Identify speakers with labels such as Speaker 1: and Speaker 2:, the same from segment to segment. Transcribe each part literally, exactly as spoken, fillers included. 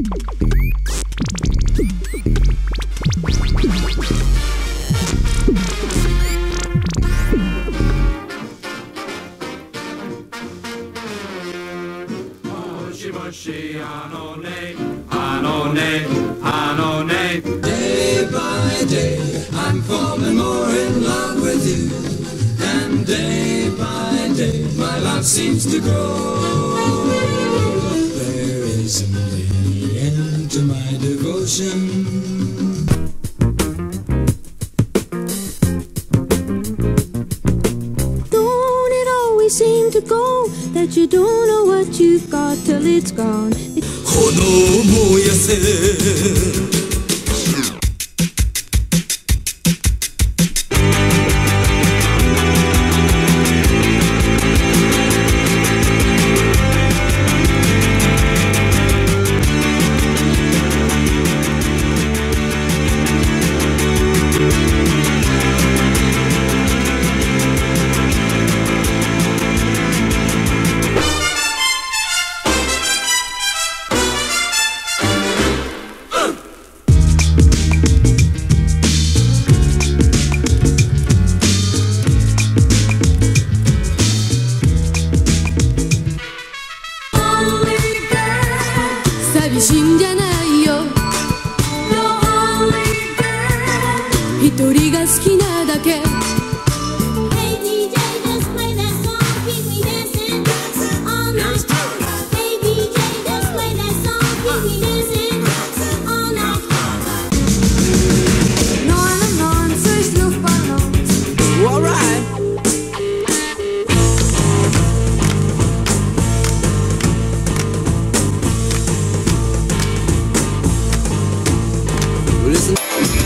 Speaker 1: Day by day, I'm falling more in love with you, and day by day, my love seems to grow. There isn't any end to my devotion.
Speaker 2: Don't it always seem to go that you don't know what you've got till it's gone?
Speaker 1: この思いやせ
Speaker 2: 寂しいんじゃないよ一人が好きなだけ Hey ディージェー just play that song keep me dancing all night Hey ディージェー just play that song keep me dancing all night neun und neunzig Luftballons
Speaker 1: Alright Listen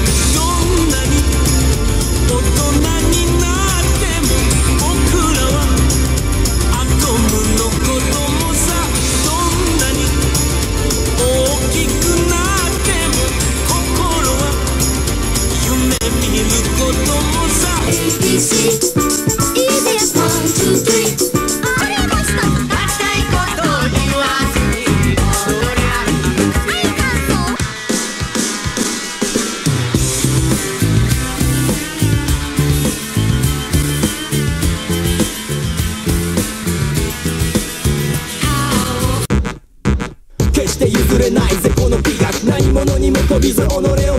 Speaker 1: 決して譲れないぜこの美学何者にも飛びず己を磨く There's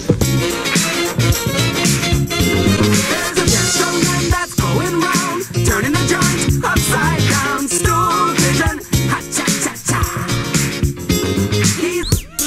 Speaker 1: a gentleman that's going round turning the joint upside down stool vision ha cha cha cha He's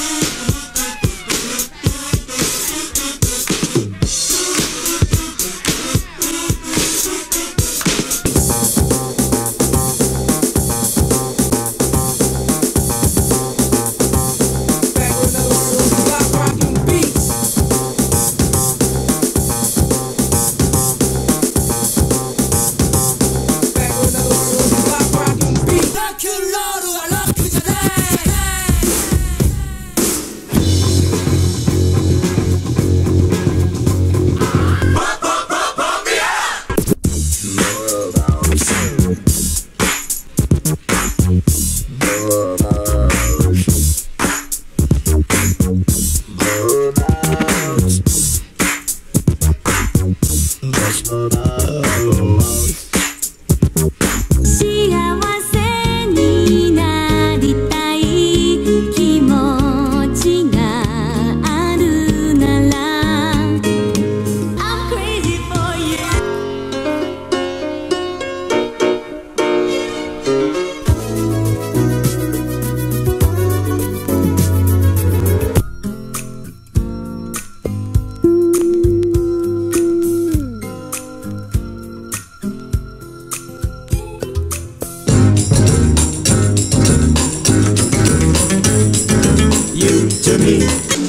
Speaker 1: to me.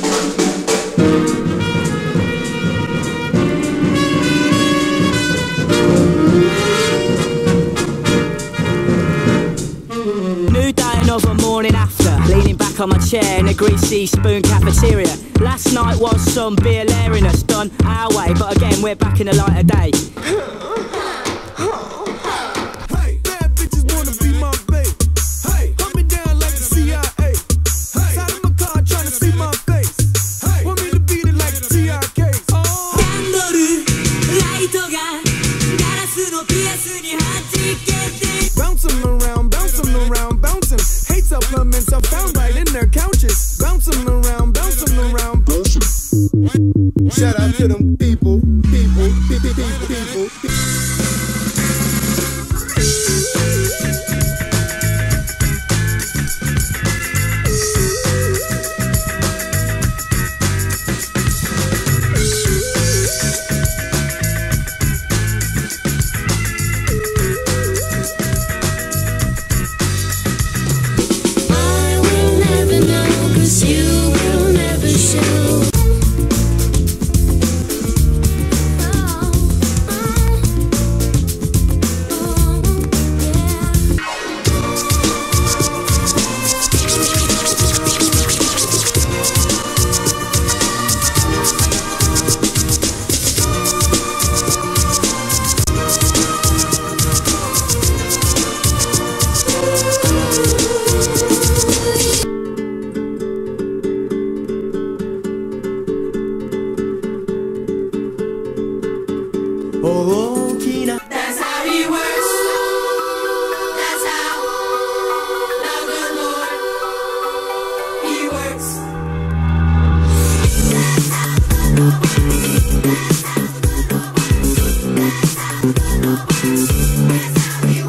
Speaker 3: New day of a morning after, leaning back on my chair in a greasy spoon cafeteria. Last night was some beer lariness done our way, but again we're back in the light of day.
Speaker 4: Hey, bad bitches wanna be my babe. Hey, hold me down like the C I A. Hey, side of my car found right in their couches, bouncing around, bouncing around. Shout out to them people, people, people, people, people.
Speaker 1: That's how he works. That's how the good Lord, he works. That's how he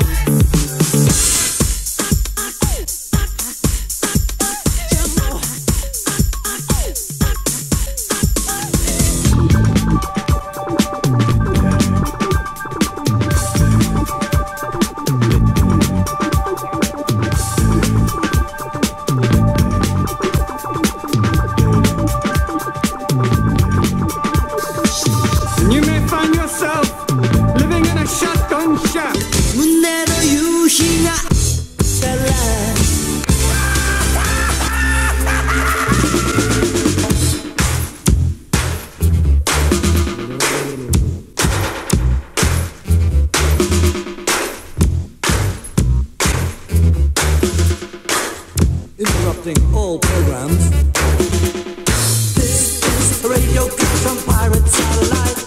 Speaker 5: Interrupting all programs. This is a radio cut from Pirate Satellite.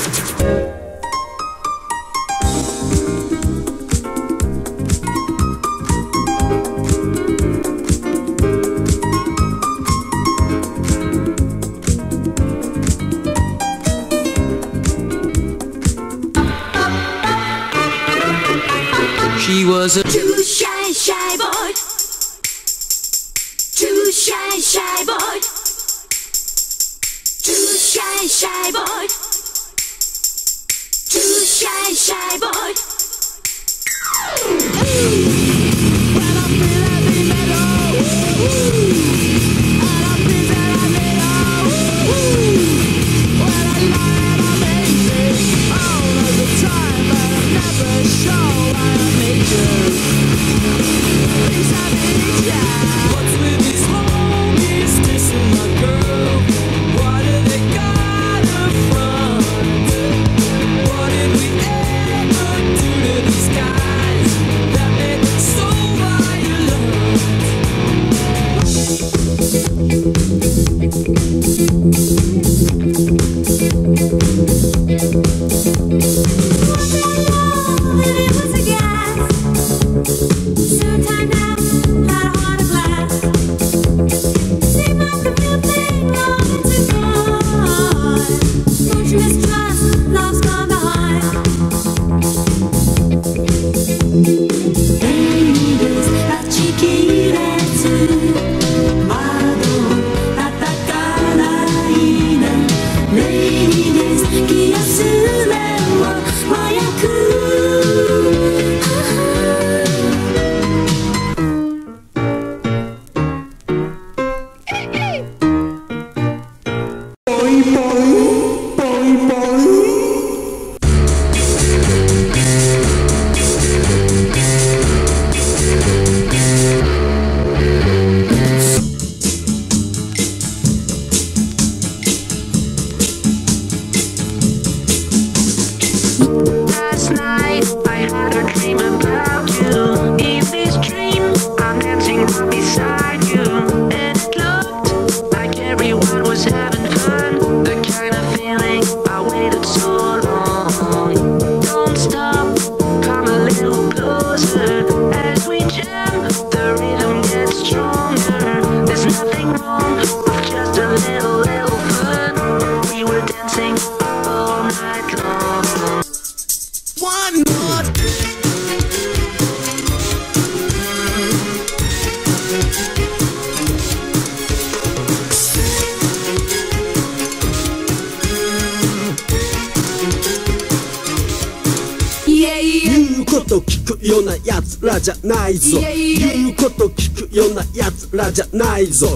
Speaker 3: She was a
Speaker 2: Too shy, shy boy. Too shy, shy boy. Too shy, shy boy. Too shy, shy boy.
Speaker 1: What's with these homies dissing my girl? Why do they got her from? What did we ever do to these guys that made them so
Speaker 6: beside you, and it looked like everyone was having fun. The kind of こと聞くようなやつらじゃないぞ。言うこと聞くようなやつらじゃないぞ。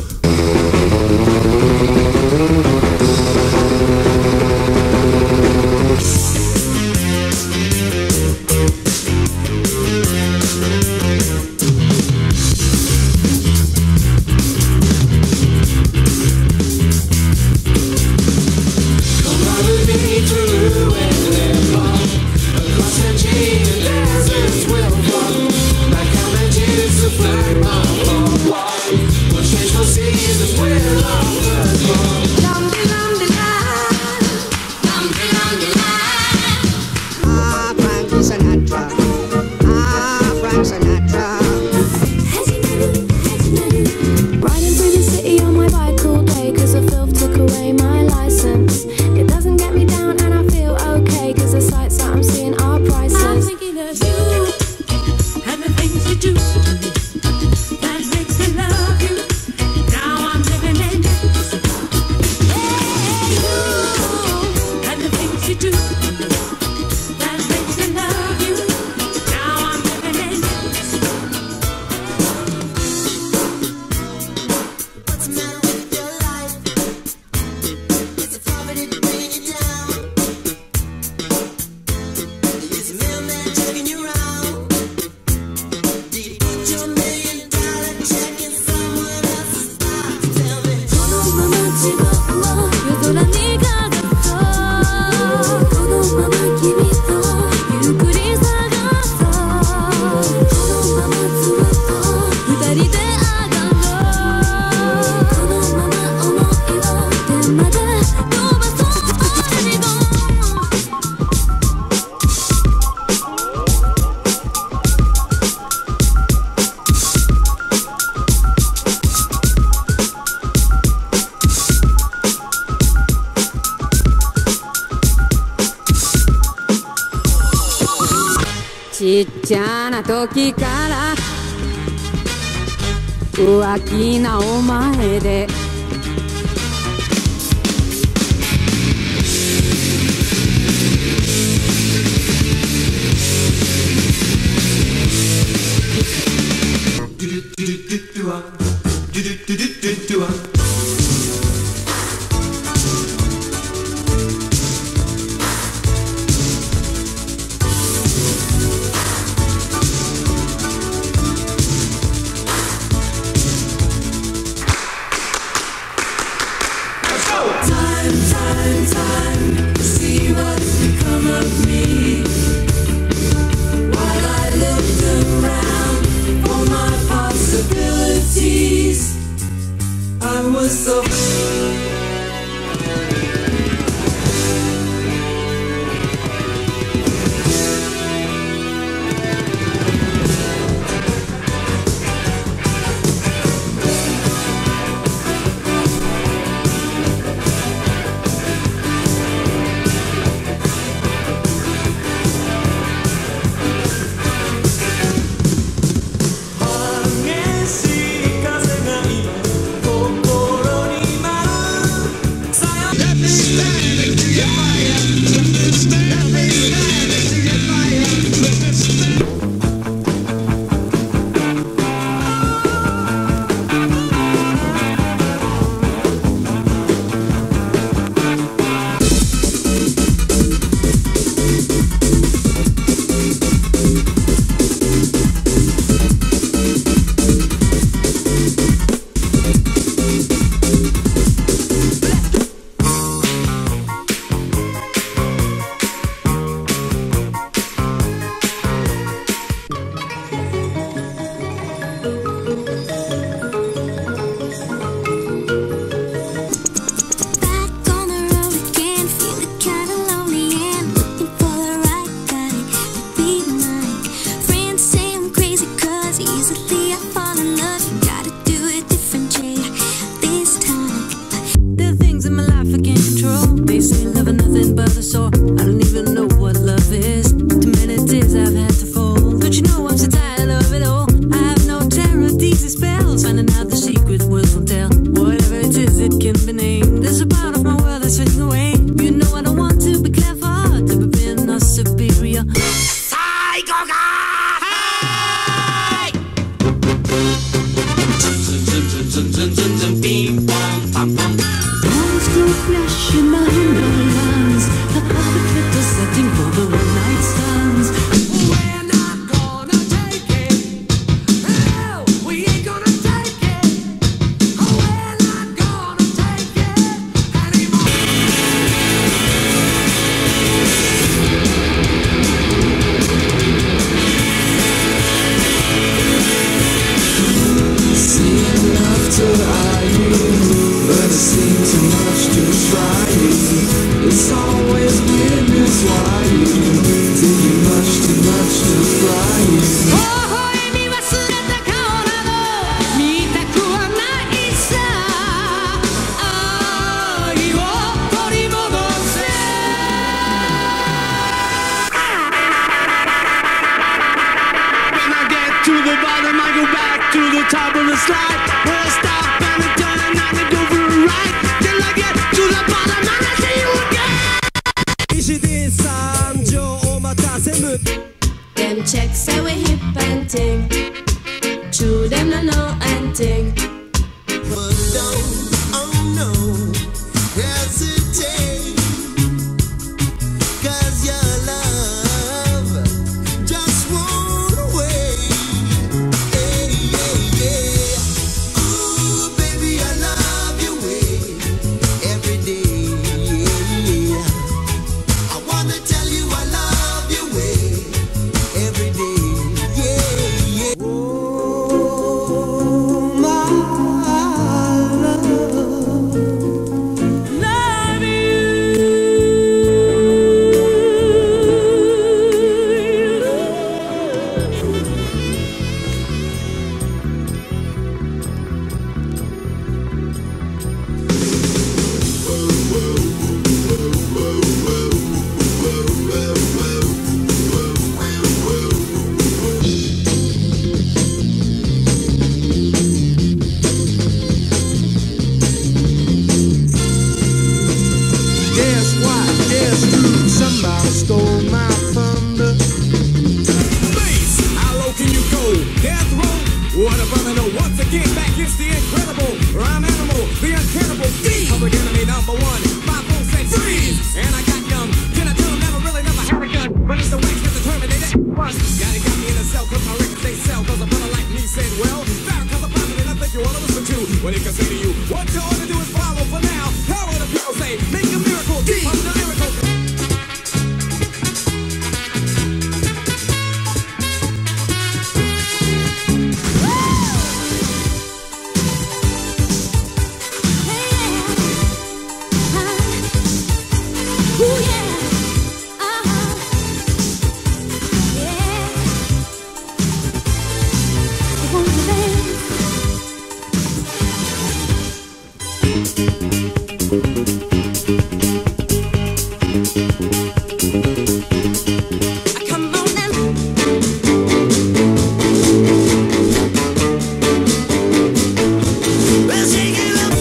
Speaker 7: ちっちゃな時から浮気なお前で
Speaker 1: 激しい風が今心に舞う drums and beam bom pam pam.
Speaker 8: Boys go flashing behind the lines, the puppet fitters setting for the one-night stands.
Speaker 1: We're not gonna take it. Hell, we ain't gonna take it. Oh, we're not gonna take it anymore. See enough to eye you, but it seems too much to try you. It's always weirdness why you think you much too much to fry you.
Speaker 2: 微笑み忘れた顔など見たくはないさ。愛を取り戻せ。
Speaker 1: When I get to the bottom, I go back to the top of the slide. Where I stop and I turn and I go for a ride. Till I get to the bottom and I see you again.
Speaker 6: 石で三条を待たせむ
Speaker 2: Them checks say we hip and ting. True them no know and ting.
Speaker 1: But don't, oh no, hesitate. 'Cause your love just won't wait. Yeah, yeah, yeah. Ooh, baby, I love your way every day. Yeah. I wanna tell you I love your way every day. Yeah, yeah. Oh, my love. Love you. Guess what? It's true. Somebody stole my thunder.
Speaker 4: Bass, how low can you go? Death row? What a brother, no. Once again, back is the incredible rhyme animal, the uncannibal thief. Public enemy number one. My phone said freeze, and I got young. Can I tell him never really never had a gun? But it's the wax that determined they didn't bust. Yeah, they got me in a cell, cause my records they sell. Cause a brother like me said, well, Farrakhan's a prophet, and I think you wanna listen to what he can say to you. What you ought to do is follow for now. How will the people say? Make a miracle, deep of the lyrical.
Speaker 2: Ooh yeah. Uh-huh. Yeah. I want to dance. Come on now.
Speaker 1: We'll shake it up.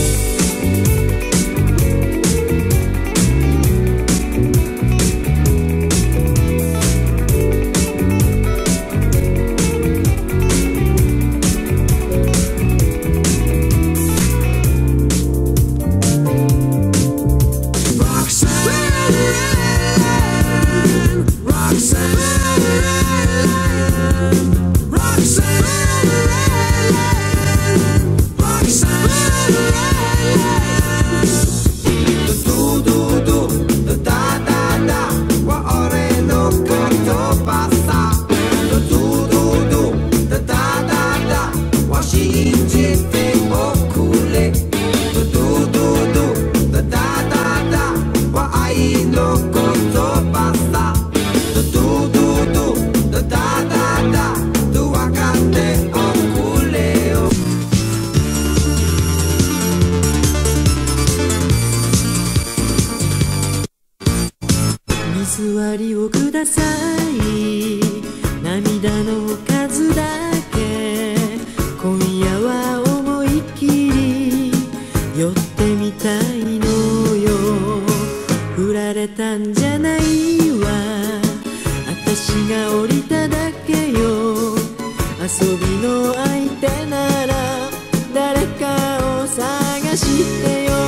Speaker 9: してよ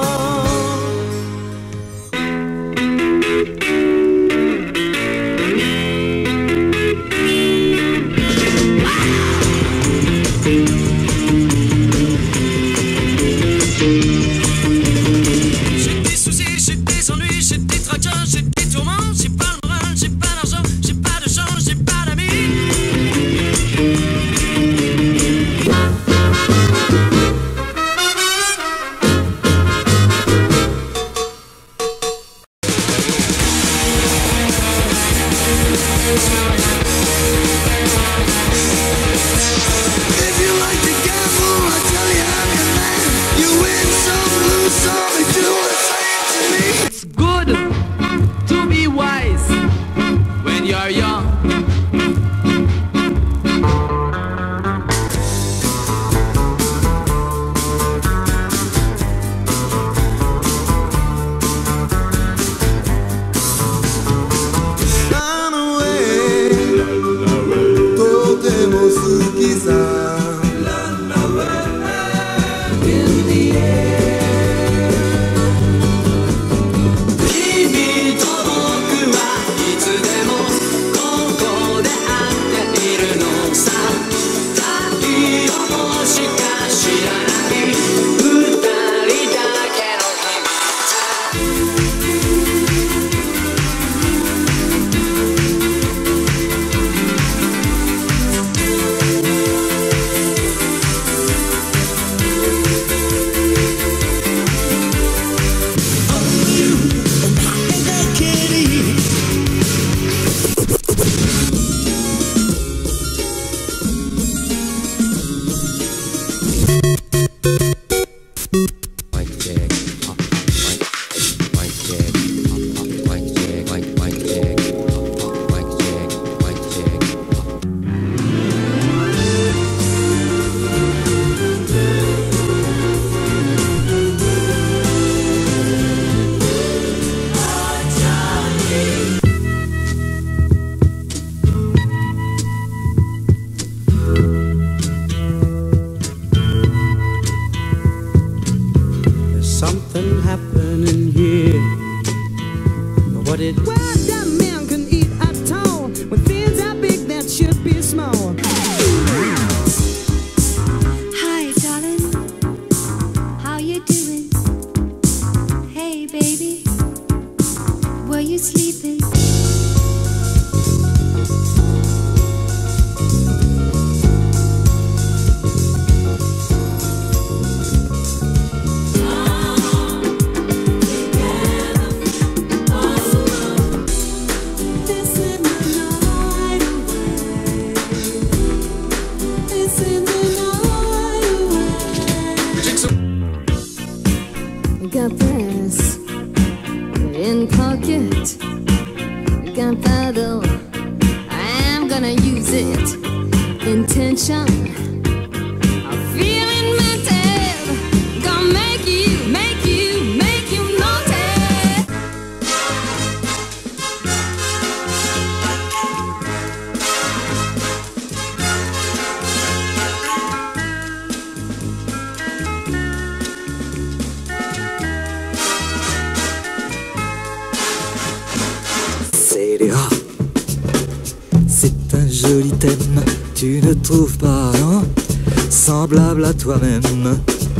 Speaker 10: C'est un joli thème, tu ne trouves pas, hein? Semblable à toi-même,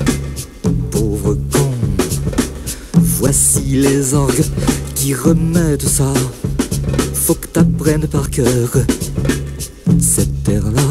Speaker 10: pauvre con. Voici les orgues qui remettent ça. Faut que t'apprennes par cœur cette terre-là.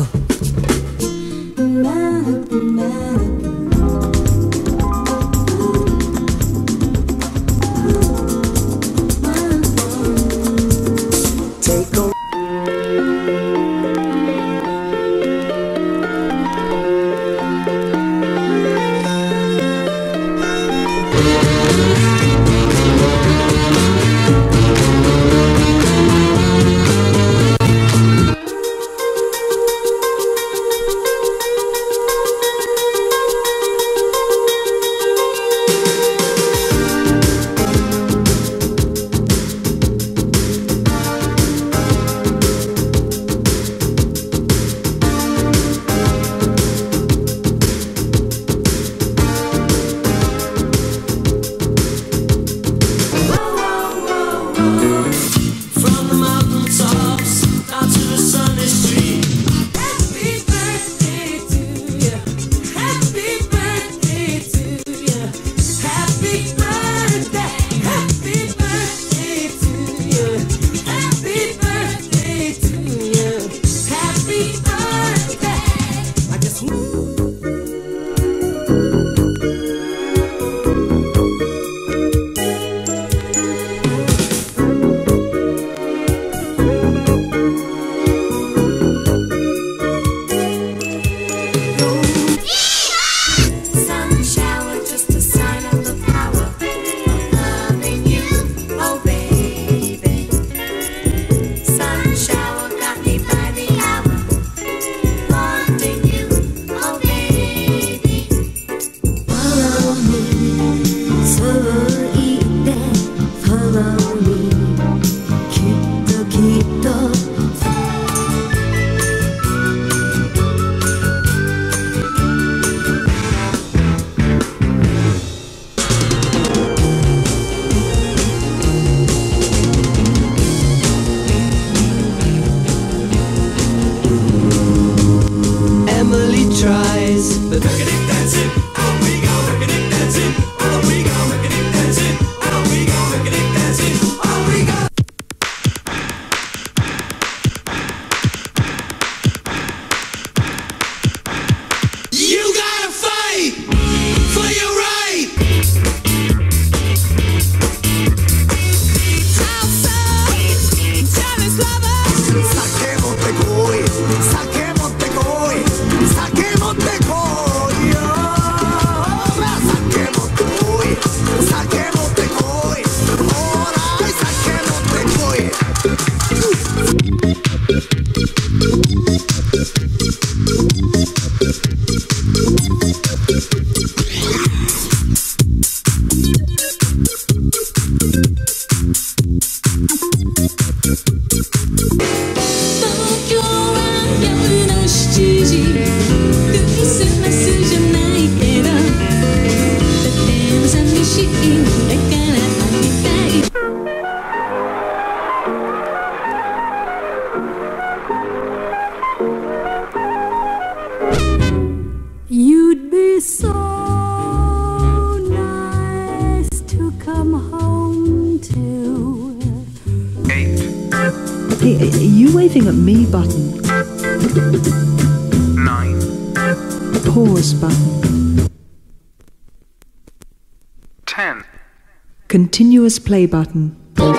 Speaker 8: しいだからあげたいYou'd be so nice to come home to.
Speaker 9: Eight.
Speaker 11: Hey, are you waving at me button?
Speaker 9: Nine.
Speaker 11: Pause button.
Speaker 9: Ten.
Speaker 11: Continuous play button.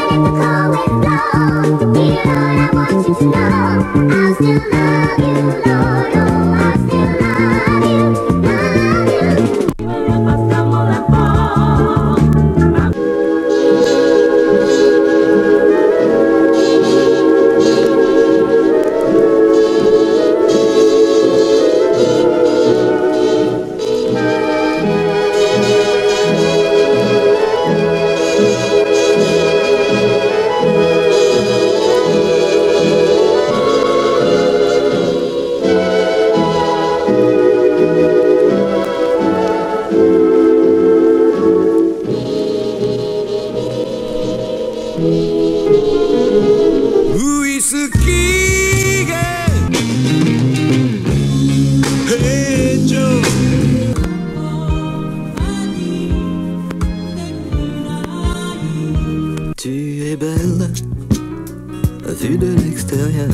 Speaker 10: Vue de l'extérieur,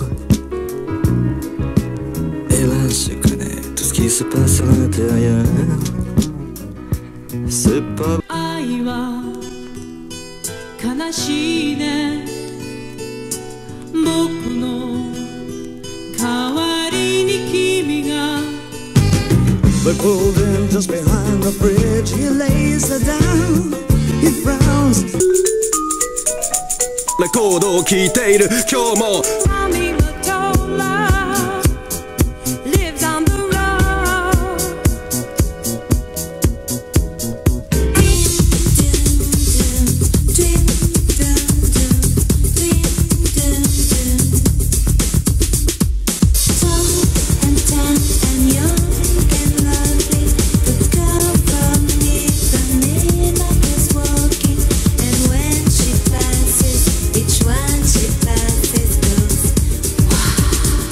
Speaker 10: et là je connais tout ce qui se passe à l'intérieur. C'est pas
Speaker 8: 愛は悲しいね僕の代わりに君が
Speaker 5: But pulled in just behind the bridge, he lays her down, he frowns.
Speaker 6: レコードを聴いている今日も
Speaker 8: Mommy Mottola lives on the road. Tall and tan and young and lovely, the girl from Ipanema is walking, and when she passes, each one she passes goes wow.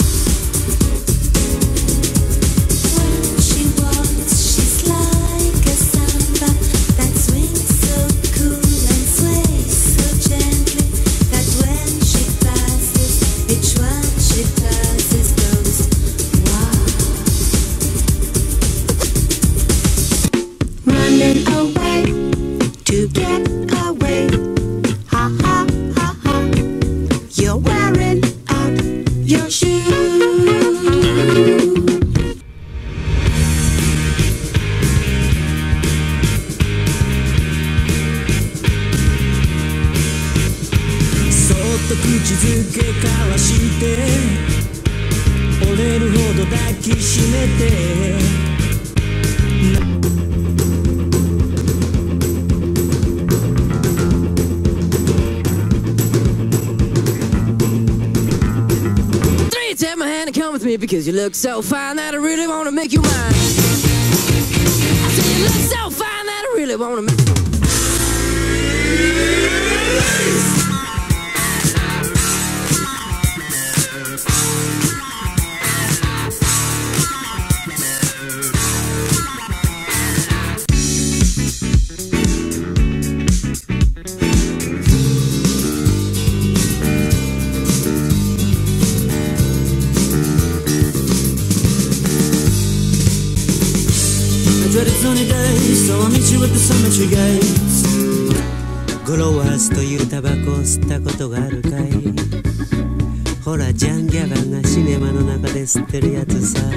Speaker 8: When she walks, she's like a samba that swings so cool and sways so gently that when she passes, each one she passes goes wow. Running away to get away. Ha ha ha ha. You're wearing out your shoe.
Speaker 5: So っと口づけ交わして折れるほど抱きしめて
Speaker 3: Three, take my hand and come with me because you look so fine that I really want to make you mine. I say you look so fine that I really want to make
Speaker 5: I dreaded sunny days, so I'll meet you at the cemetery gates.
Speaker 12: グロワースというタバコを吸ったことがあるかいほらジャンギャバンがシネマの中で吸ってるやつさ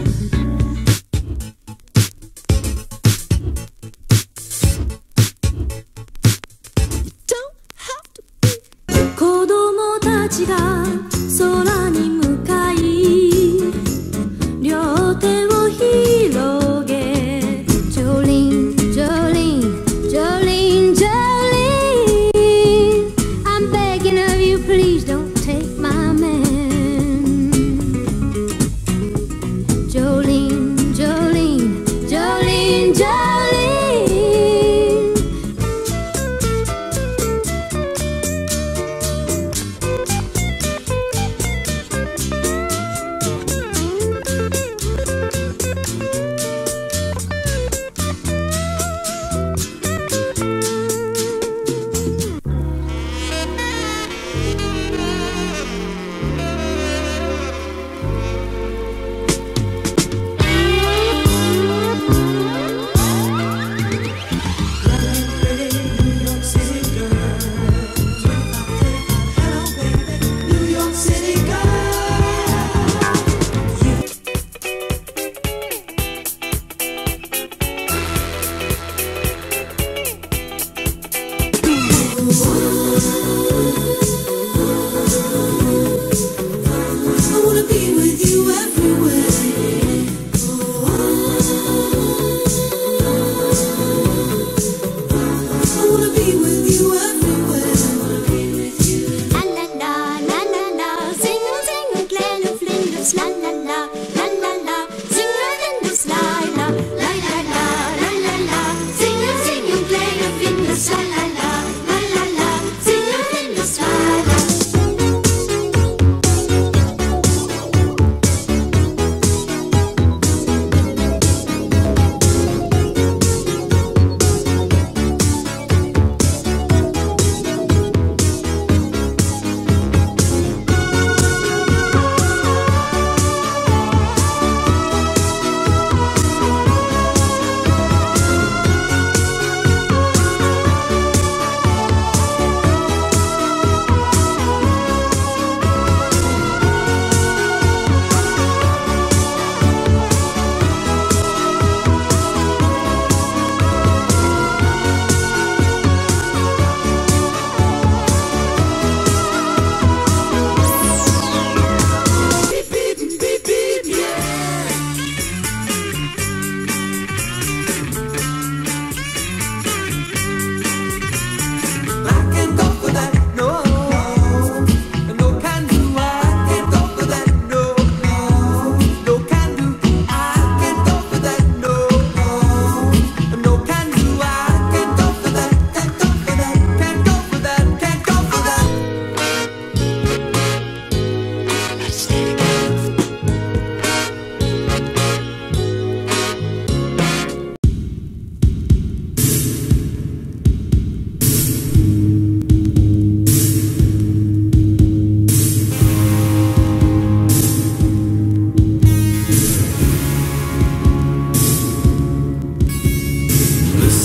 Speaker 8: 子供たちが空に向かい両手を広げジョリンジョリンジョリンジョリン I'm begging of you please don't take my man ジョリンジョリンジョリンジョリン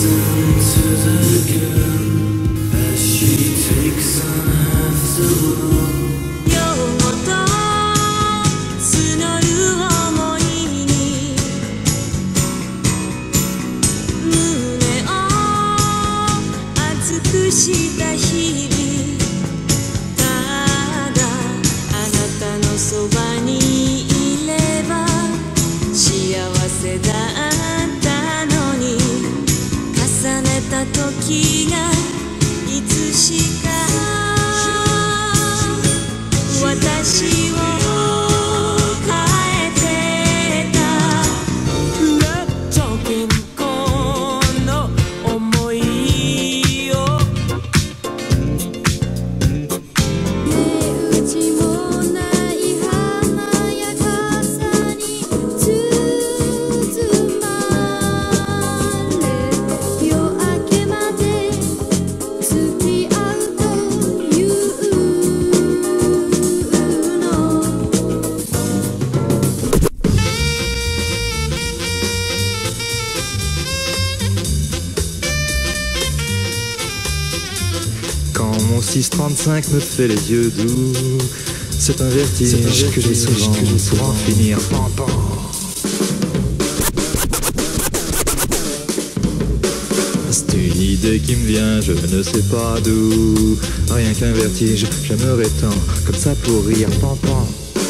Speaker 10: six trente-cinq me fait les yeux doux. C'est un vertige que j'ai souvent pour en finir. Pan, pan. C'est une idée qui me vient, je ne sais pas d'où. Rien qu'un vertige, j'aimerais tant, comme ça pour rire. Pan, pan.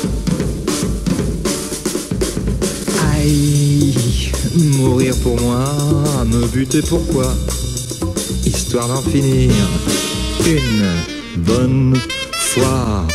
Speaker 10: Aïe, mourir pour moi, me buter pourquoi? Histoire d'en finir une bonne fois.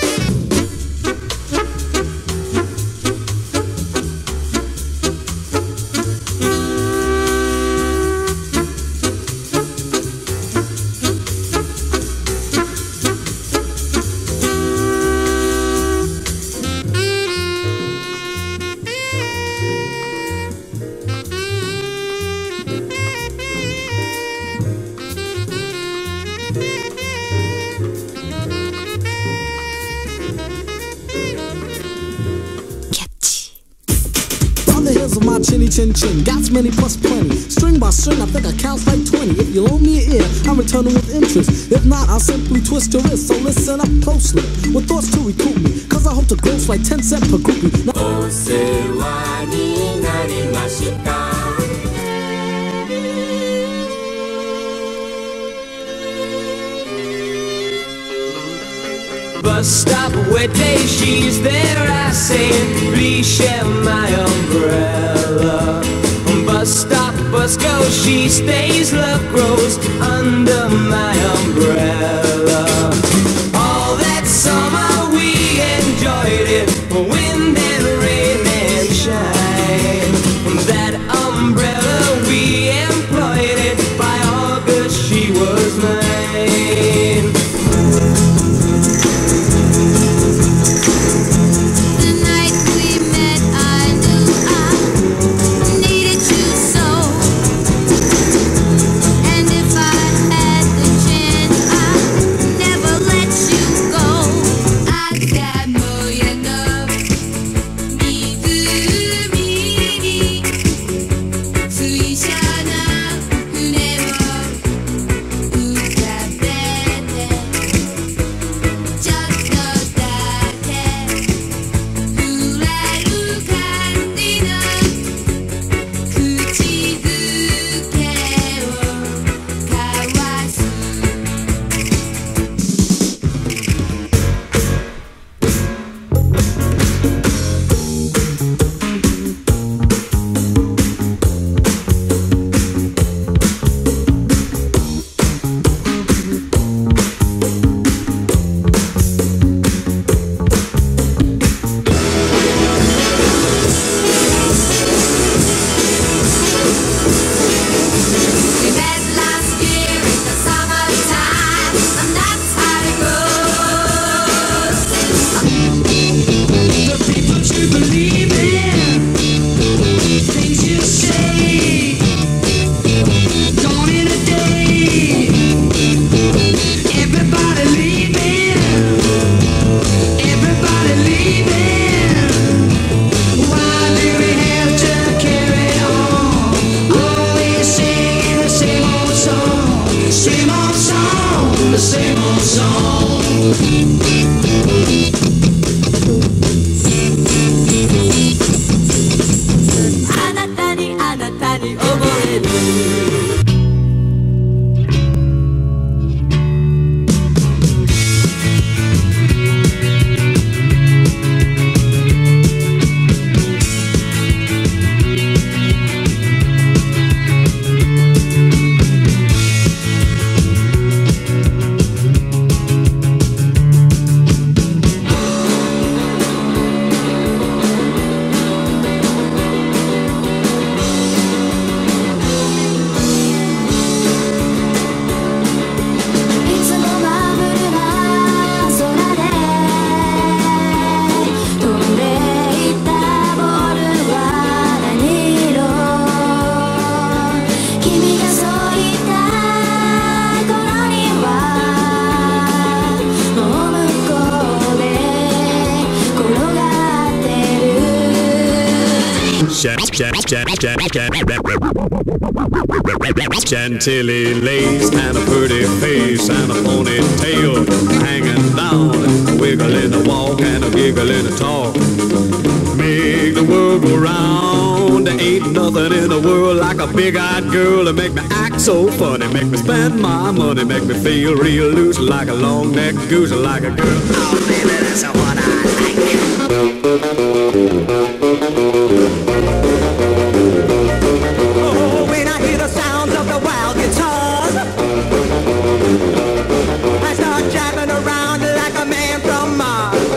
Speaker 13: Chin chin, got many plus plenty. String by string, I think I count like twenty. If you loan me an ear, I'm returning with interest. If not, I'll simply twist your wrist. So listen up closely, with thoughts to recruit me. Cause I hope to gross like ten cent per groupie. Now
Speaker 1: bus stop where day she's there, I say, please share my umbrella. Bus stop, bus go, she stays, love grows under my umbrella. All that summer we enjoyed it, wind and rain and shine. That umbrella we employed it, by August she was mine.
Speaker 8: And if I had the chance, I
Speaker 1: the same old song.
Speaker 2: Anatani, anatani, oboreru.
Speaker 14: Chantilly lace and a pretty face and a ponytail hanging down, wiggling a walk and a giggle in a talk. Make the world go round. There ain't nothing in the world like a big-eyed girl to make me act so funny, make me spend my money, make me feel real loose like a long-necked goose, like a girl. Oh, baby, that's what I like.
Speaker 5: Oh, when I hear the sounds of the wild guitars, I start jabbing around like a man from Mars.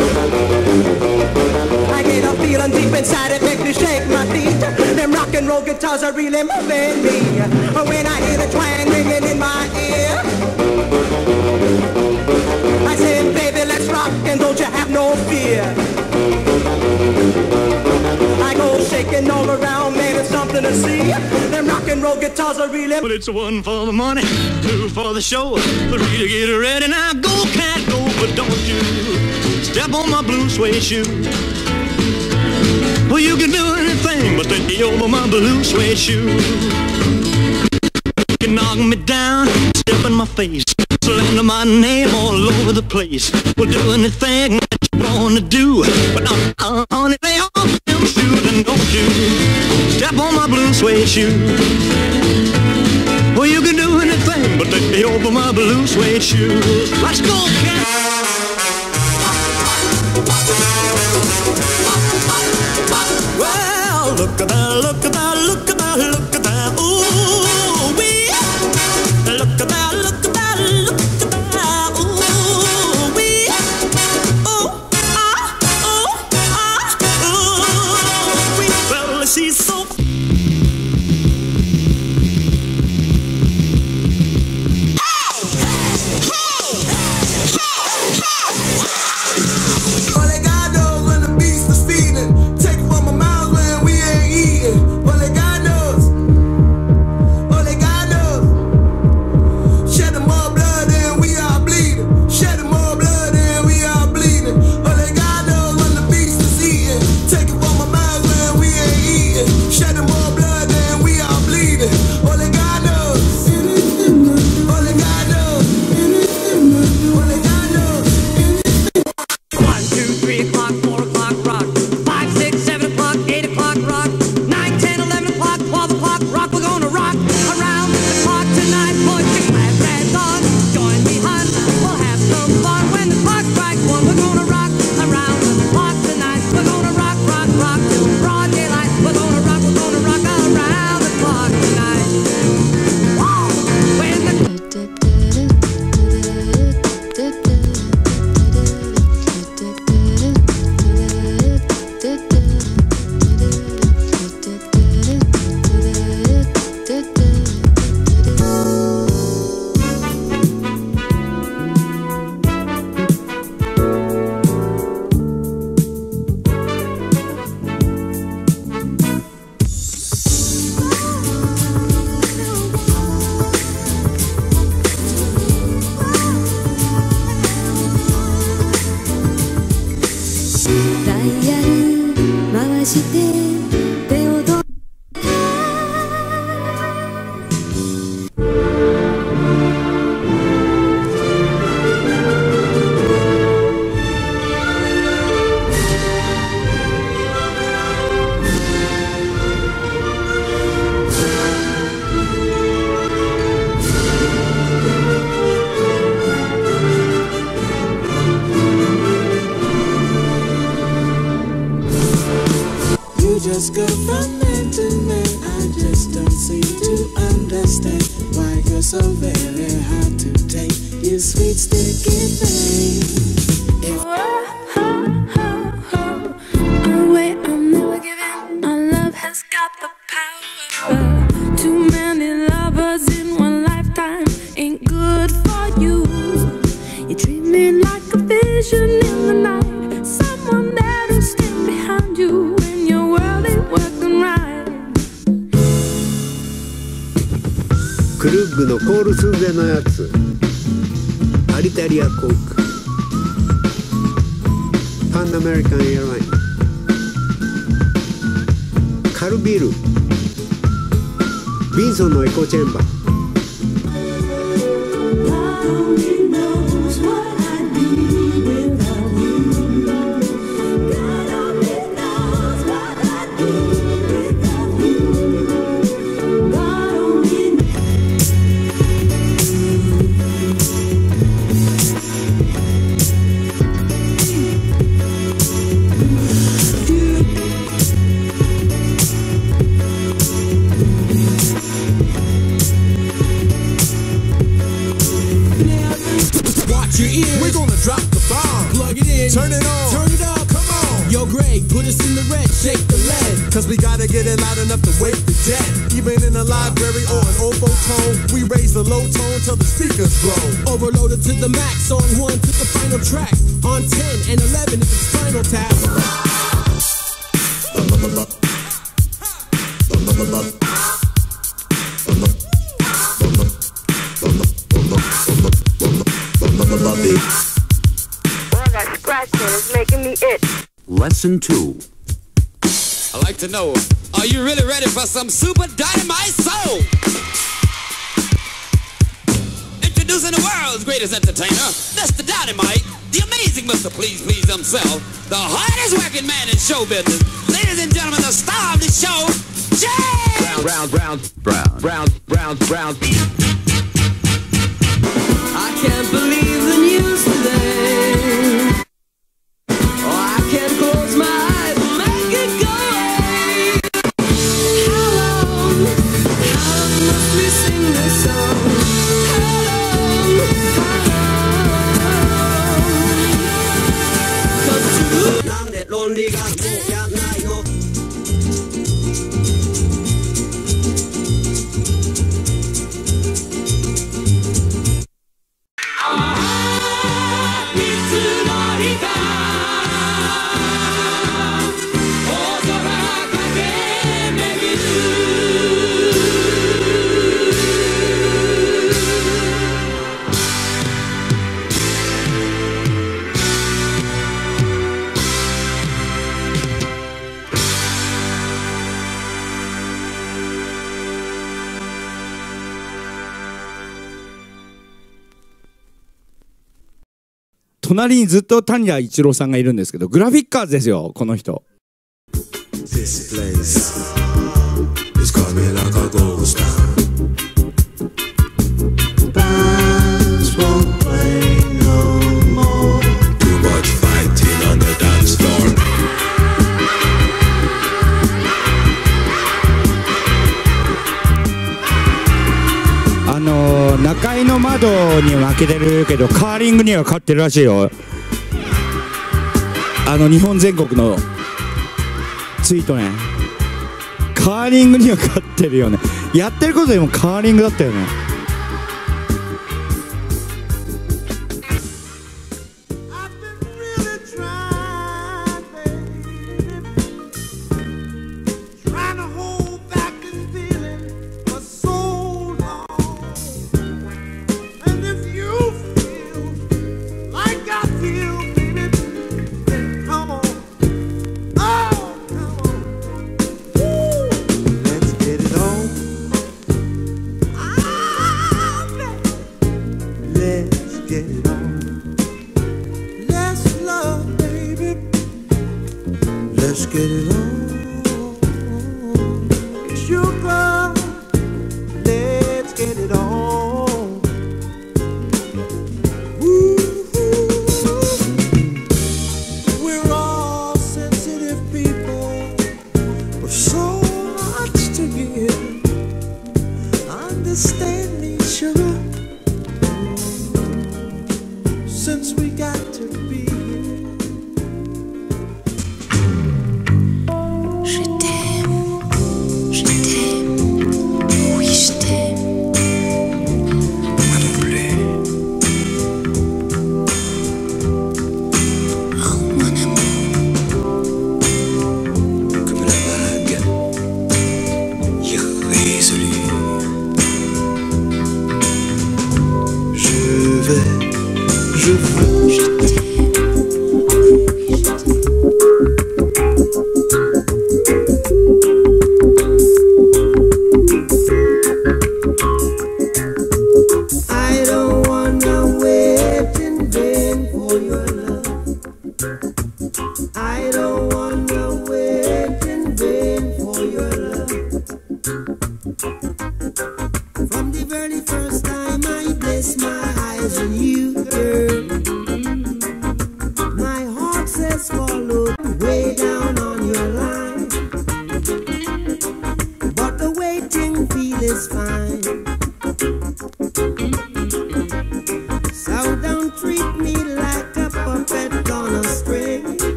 Speaker 5: I get a feeling deep inside, it makes me shake my feet. Them rock and roll guitars are really moving me. When I hear the twang ringing in my ear, I say, baby, let's rock and don't you have no fear. I go shaking all around, man, it's something to see. Them rock and roll guitars are really.
Speaker 15: Well, it's one for the money, two for the show, three to get ready. Now go, cat, go, but don't you step on my blue suede shoe. Well, you can do anything but take me over my blue suede shoe. You can knock me down, step in my face, slander my name all over the place. We'll do anything that you wanna do, but I'm uh, on it, lay off them shoes and don't you step on my blue suede shoe. Well, you can do anything but take me over my blue suede shoes. Let's go, cat.
Speaker 5: Well, look at that, look at that, look at that, look at that, ooh, wee. Look at that, look at that, look at that, ooh, wee. Ooh, ah, ooh, ah, ooh, wee. Well, she's so. Hey, hey, hey, hey.
Speaker 16: just go from man to man. I just don't seem to understand why you're so very hard to take, you sweet sticky thing. If
Speaker 8: oh, wait, I'm never giving. Our love has got the power. Too many lovers in one lifetime ain't good for you. You treat me like a vision in the night, someone there to stand behind you when your world ain't working right.
Speaker 6: クルッグのコールスゼのやつ、アリタリア航空、パンアメリカンエアライン、カルビル、ビンソンのエコチェンバー。
Speaker 4: We're gonna drop the bomb. Plug it in. Turn it on. Turn it up. Come on. Yo, Greg, put us in the red. Shake the lead. Cause we gotta get it loud enough to wake the dead. Even in a library or an oboe tone, we raise the low tone till the speakers blow. Overloaded to the max. On one to the final track. On ten and eleven is its final tap.
Speaker 17: Lesson two.
Speaker 18: I'd like to know, are you really ready for some super dynamite soul? Introducing the world's greatest entertainer, Mister Dynamite, the amazing Mister Please Please himself, the hardest working man in show business. Ladies and gentlemen, the star of the show, Jay!
Speaker 17: Brown, brown, brown, brown, brown, brown, brown.
Speaker 1: I can't believe the news today. Oh, I can't close my eyes and make it go away. How long, how long must we sing this song? How long, how long? 'Cause to なんで論理学校やんないの? .
Speaker 19: 隣にずっと谷田一郎さんがいるんですけど、グラフィッカーズですよ、この人。
Speaker 16: This place is coming like a ghost town. Bands won't play no more. Too much fighting on the dance floor.
Speaker 19: あのー、中井の窓には負けてるけどカーリングには勝ってるらしいよ。あの日本全国のツイートね。カーリングには勝ってるよね。やってることでもカーリングだったよね。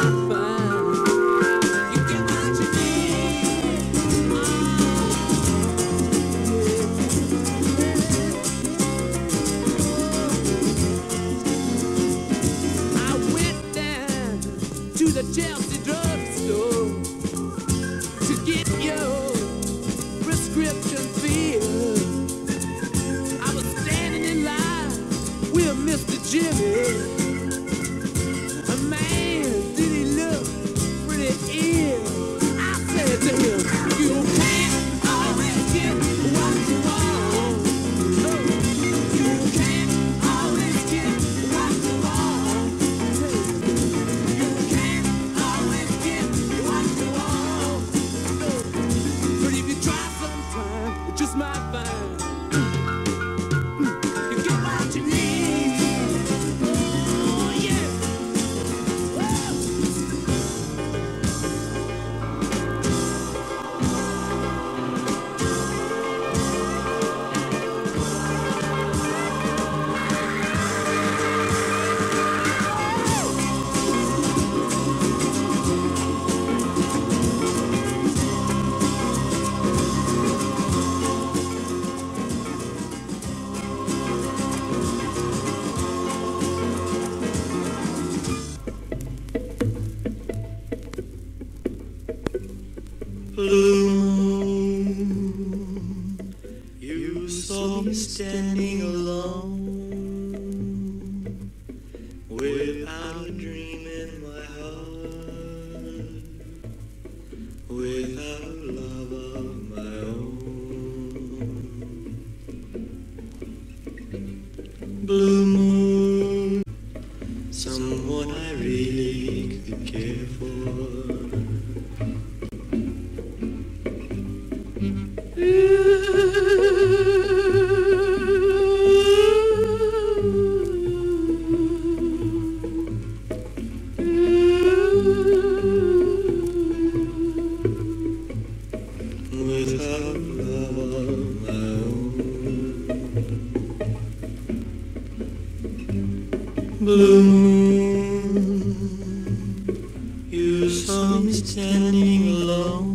Speaker 15: Blue moon, you saw me standing alone, without a dream in my heart, without a love of my own. Blue moon, someone I really could care for. Without love of my own. Blue moon, you saw me standing alone,